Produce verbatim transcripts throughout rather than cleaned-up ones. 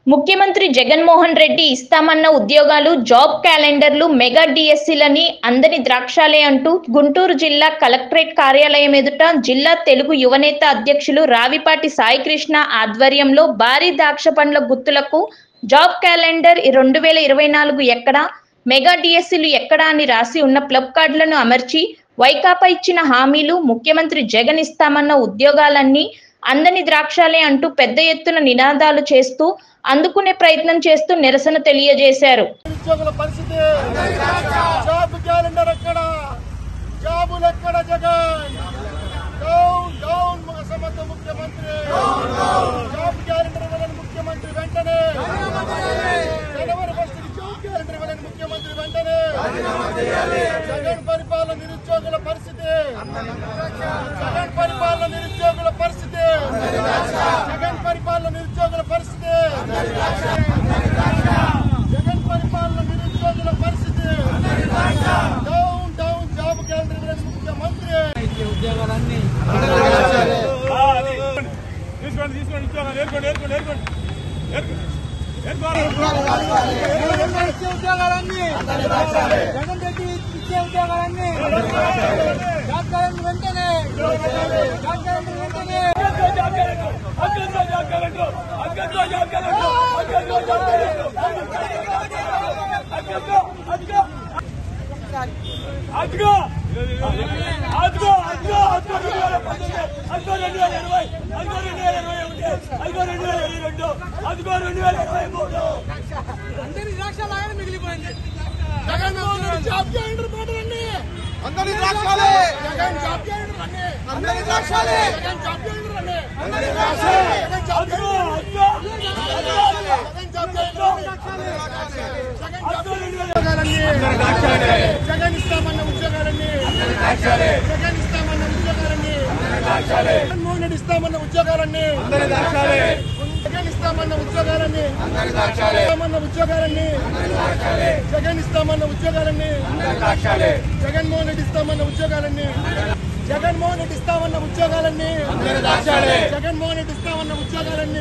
ముఖ్యమంత్రి జగన్మోహన్ రెడ్డి ఇస్తామన్న ఉద్యోగాలు job క్యాలెండర్లు mega డిఎస్సీలని అందని ద్రాక్షాలే అంటూ గుంటూరు జిల్లా కలెక్టరేట్ కార్యాలయం ఎదుట జిల్లా తెలుగు యువనేత అధ్యక్షులు రావిపాటి సాయికృష్ణ ఆధ్వర్యంలో భారీ ద్రాక్ష పండ్ల గుత్తులకు జాబ్ క్యాలెండర్ రెండు వేల ఇరవై నాలుగు ఎక్కడా, మెగా డిఎస్సీలు ఎక్కడా అని రాసి ఉన్న ప్లబ్ కార్డులను అమర్చి వైకాపా ఇచ్చిన హామీలు, ముఖ్యమంత్రి జగన్ ఇస్తామన్న ఉద్యోగాలన్నీ అందని ద్రాక్షాలే అంటూ పెద్ద ఎత్తున నినాదాలు చేస్తూ అందుకునే ప్రయత్నం చేస్తూ నిరసన తెలియజేశారు. ఉద్యోగుల పరిస్థితి, జాబ్ క్యాలెండర్ ఎక్కడ, జాబులు ఎక్కడ, జగన్ డౌన్ డౌన్ సమర్థ ముఖ్యమంత్రి, జాబ్ క్యాలెండర్ ఇవ్వాలని ముఖ్యమంత్రి వెంటనే, జనవరి ఫస్ట్ జాబ్ క్యాలెండర్ ఇవ్వాలని ముఖ్యమంత్రి వెంటనే, జగన్ పరిపాలన నిరుద్యోగుల పరిస్థితి, జగన్ పరిపాలన నిరుద్యోగుల పరిస్థితి, జగన్ పరిపాలన నిరుద్యోగుల పరిస్థితి, జగన్ పరిపాలన నిరుద్యోగుల పరిస్థితి, డౌన్ డౌన్ జాబ్ క్యాలెండర్ ఇవ్వాలని ముఖ్యమంత్రి, ఉద్యోగాలన్నీ తీసుకోండి తీసుకోండి ఉద్యోగాలు ఏర్పడి ఏర్పడి ఏర్పడి ఉద్యోగాలన్నీ జగన్ రెడ్డి ఇచ్చే ఉద్యోగాలన్నీ జాబ్ క్యాలెండర్ వెంటనే జాబ్ క్యాలెండర్ వెంటనే అదిగో అదిగో అదిగో అదిగో రెండు వేల పంతొమ్మిది అదిగో రెండు వేల ఇరవై అదిగో రెండు వేల ఇరవై ఒకటి అదిగో రెండు వేల ఇరవై రెండు అదిగో రెండు వేల ఇరవై మూడు అందరి ద్రాక్షలాగానే మిగిలిపోయింది. జగన్మోహన్ రెడ్డి జాబ్ క్యాలెండర్ మాటలన్నీ అందరి ద్రాక్షాలే, జగన్ జాబ్ క్యాలెండర్ అన్నీ అందరి ద్రాక్షాలే, జగన్ జాబ్ క్యాలెండర్ అన్నీ అందరి ద్రాక్షాలే, జగన్ జాబ్ క్యాలెండర్ అదిగో జగన్ జాబ్ క్యాలెండర్ ఉద్యోగాలన్నీ జగన్ ఇస్తామన్న ఉద్యోగాలన్నీ జగన్ ఇస్తామన్న ఉద్యోగాలన్నీ జగన్మోహన్ రెడ్డి ఇస్తామన్న ఉద్యోగాలన్నీ జగన్ ఇస్తామన్న ఉద్యోగాలన్నీ ఇస్తామన్న ఉద్యోగాలన్నీ జగన్ ఇస్తామన్న ఉద్యోగాలన్నీ జగన్మోహన్ రెడ్డి ఇస్తామన్న ఉద్యోగాలన్నీ జగన్మోహన్ రెడ్డి ఇస్తామన్న ఉద్యోగాలన్నీ జగన్మోహన్ రెడ్డి ఇస్తామన్న ఉద్యోగాలన్నీ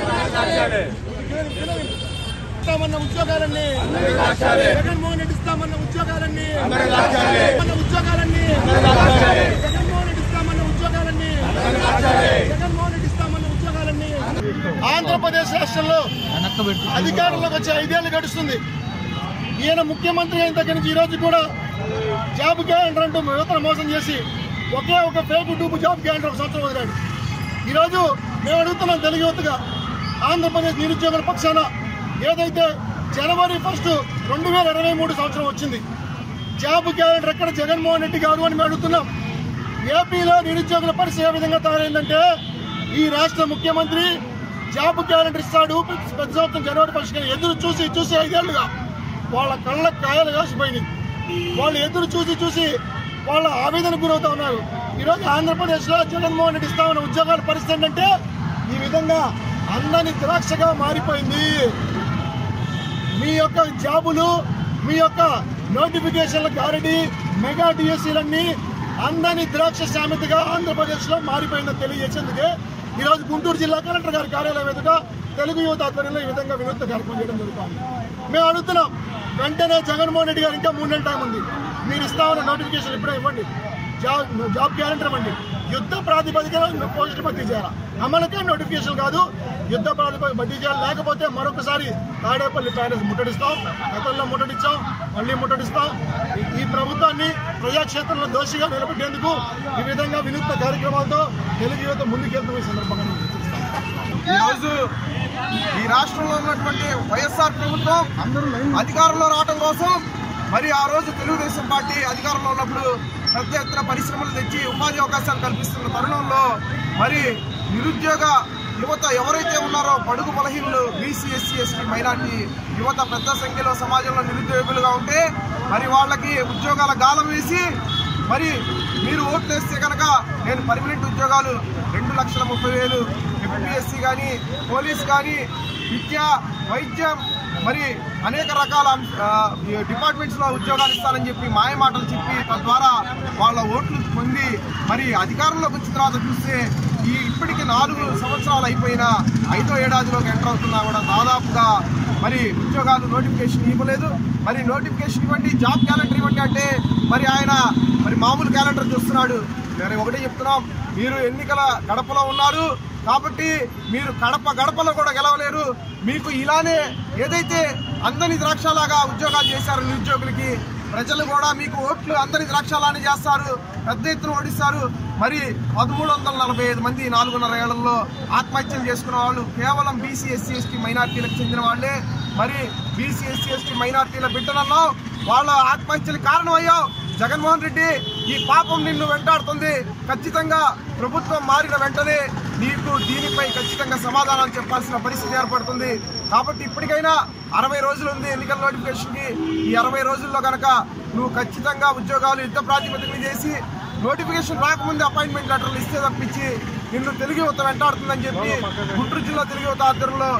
ఇస్తామన్న ఉద్యోగాలన్నీ జగన్మోహన్ రెడ్డి ఇస్తామన్న ఉద్యోగాలన్నీ ఉద్యోగాలన్నీ జగన్మోహన్ రెడ్డి ఇస్తామన్న ఉద్యోగాలన్నీ జగన్మోహన్ రెడ్డి ఇస్తామన్న ఉద్యోగాలన్నీ. ఆంధ్రప్రదేశ్ రాష్ట్రంలో అధికారంలోకి వచ్చి ఐదేళ్లు గడుస్తుంది. ఈయన ముఖ్యమంత్రి అయిన దగ్గర నుంచి ఈ రోజు కూడా జాబ్ క్యాలెండర్ అంటూ యువతను మోసం చేసి ఒకే ఒక ఫేక్ డూపు జాబ్ క్యాలెండర్ ఒక సంవత్సరం వదిలాడు. ఈరోజు మేము అడుగుతున్నాం తెలుగు యువతగా, ఆంధ్రప్రదేశ్ నిరుద్యోగుల పక్షాన ఏదైతే జనవరి ఫస్ట్ రెండు వేల ఇరవై మూడు సంవత్సరం వచ్చింది, జాబ్ క్యాలెండర్ ఎక్కడ జగన్మోహన్ రెడ్డి గారు అని మేము అడుగుతున్నాం. ఏపీలో నిరుద్యోగుల పరిస్థితి ఏ విధంగా తయారైందంటే ఈ రాష్ట్ర ముఖ్యమంత్రి జాబ్ క్యాలెండర్ ఇస్తాడు ప్రతి సంవత్సరం జనవరి ఫస్ట్ ఎదురు చూసి చూసి ఐదేళ్లుగా వాళ్ళ కళ్ళ కాయలు కాసిపోయినాయి. వాళ్ళు ఎదురు చూసి చూసి వాళ్ళ ఆవేదనకు గురవుతా ఉన్నారు. ఈరోజు ఆంధ్రప్రదేశ్లో జగన్మోహన్ రెడ్డి ఇస్తామన్న ఉద్యోగాల పరిస్థితి ఏంటంటే ఈ విధంగా అందని ద్రాక్షగా మారిపోయింది. మీ యొక్క జాబులు, మీ యొక్క నోటిఫికేషన్ల గ్యారెంటీ, మెగా డిఎస్సీలన్నీ అందని ద్రాక్ష సామెతగా ఆంధ్రప్రదేశ్లో మారిపోయిందని తెలియజేసేందుకే ఈరోజు గుంటూరు జిల్లా కలెక్టర్ గారి కార్యాలయం ఎదుట తెలుగు యువత ఆధ్వర్యంలో ఈ విధంగా వినూత్న కార్యక్రమం చేయడం జరుగుతుంది. మేము అడుగుతున్నాం, వెంటనే జగన్మోహన్ రెడ్డి గారు ఇంకా మూడు నెలల టైం ఉంది, మీరు ఇస్తామన్న నోటిఫికేషన్ ఇప్పుడే ఇవ్వండి, జాబ్ జాబ్ క్యాలెండర్ ఇవ్వండి, యుద్ధ ప్రాతిపదికన పోస్టులు భర్తీ చేయాలి. అమలుకే నోటిఫికేషన్ కాదు, యుద్ధ ప్రాతిపదిక భర్తీ చేయాలి. లేకపోతే మరొకసారి తాడేపల్లి ప్యాలెస్ ముట్టడిస్తాం, గతంలో ముట్టడిస్తాం, మళ్ళీ ముట్టడిస్తాం. ఈ ప్రభుత్వాన్ని ప్రజాక్షేత్రంలో దోషిగా నిలబెట్టేందుకు ఈ విధంగా వినూత్న కార్యక్రమాలతో తెలుగు యువత ముందుకెళ్తున్న సందర్భంగా ఈరోజు ఈ రాష్ట్రంలో ఉన్నటువంటి వైఎస్ఆర్ ప్రభుత్వం అధికారంలో రావడం కోసం మరి ఆ రోజు తెలుగుదేశం పార్టీ అధికారంలో ఉన్నప్పుడు పెద్ద ఎత్తున పరిశ్రమలు తెచ్చి ఉపాధి అవకాశాలు కల్పిస్తున్న తరుణంలో మరి నిరుద్యోగ యువత ఎవరైతే ఉన్నారో బడుగు బలహీనులు, బీసీ, ఎస్సీ, ఎస్టీ, మైనార్టీ యువత పెద్ద సంఖ్యలో సమాజంలో నిరుద్యోగులుగా ఉంటే మరి వాళ్ళకి ఉద్యోగాల గాలం వేసి మరి మీరు ఓట్లు వేస్తే కనుక నేను పర్మనెంట్ ఉద్యోగాలు రెండు లక్షల ముప్పై వేలు ఎంపీఎస్సీ కానీ పోలీస్ కానీ విద్య, వైద్యం మరి అనేక రకాల డిపార్ట్మెంట్స్లో ఉద్యోగాలు ఇస్తానని చెప్పి మాయ మాటలు చెప్పి తద్వారా వాళ్ళ ఓట్లు పొంది మరి అధికారంలోకి వచ్చిన తర్వాత చూస్తే ఈ ఇప్పటికి నాలుగు సంవత్సరాలు అయిపోయినా ఐదో ఏడాదిలోకి ఎంటర్ అవుతున్నా కూడా దాదాపుగా మరి ఉద్యోగాలు నోటిఫికేషన్ ఇవ్వలేదు. మరి నోటిఫికేషన్ ఇవ్వండి, జాబ్ క్యాలెండర్ ఇవ్వండి అంటే మరి ఆయన మరి మామూలు క్యాలెండర్ చూస్తున్నాడు. మరి ఒకటే చెప్తున్నాం, మీరు ఎన్నికల గడపలో ఉన్నారు కాబట్టి మీరు గడప గడపలో కూడా గెలవలేరు. మీకు ఇలానే ఏదైతే అందని ద్రాక్షలాగా ఉద్యోగాలు చేశారు నిరుద్యోగులకి, ప్రజలు కూడా మీకు ఓట్లు అందని ద్రాక్షలానే చేస్తారు, పెద్ద ఎత్తున ఓడిస్తారు. మరి పదమూడు వందల నలభై ఐదు మంది నాలుగున్నర ఏళ్లలో ఆత్మహత్యలు చేసుకున్న వాళ్ళు కేవలం బీసీ ఎస్సీ ఎస్టీ మైనార్టీలకు చెందిన వాళ్ళే. మరి బీసీ ఎస్సీ ఎస్టీ మైనార్టీల బిడ్డలలో వాళ్ళ ఆత్మహత్యలకు కారణమయ్యావు. జగన్మోహన్ రెడ్డి, ఈ పాపం నిన్ను వెంటాడుతుంది. ఖచ్చితంగా ప్రభుత్వం మారిన వెంటనే నీకు దీనిపై ఖచ్చితంగా సమాధానాలు చెప్పాల్సిన పరిస్థితి ఏర్పడుతుంది. కాబట్టి ఇప్పటికైనా అరవై రోజులు ఉంది ఎన్నికల నోటిఫికేషన్కి. ఈ అరవై రోజుల్లో కనుక నువ్వు ఖచ్చితంగా ఉద్యోగాలు యుద్ధ ప్రాతిపదికన చేసి నోటిఫికేషన్ రాకముందే అపాయింట్మెంట్ లెటర్లు ఇస్తే తప్పించి నిన్ను తెలుగు యువత వెంటాడుతుందని చెప్పి గుంటూరు జిల్లా తెలుగు యువత ఆధ్వర్యంలో